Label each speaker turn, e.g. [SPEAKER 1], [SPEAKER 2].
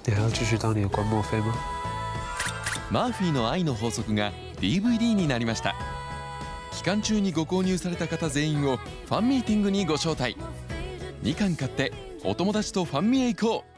[SPEAKER 1] 你还要继续当你的关墨菲吗？
[SPEAKER 2] マーフィーの愛の法則が DVD になりました。期間中にご購入された方全員をファンミーティングにご招待。2巻買ってお友達とファンミへ行こう。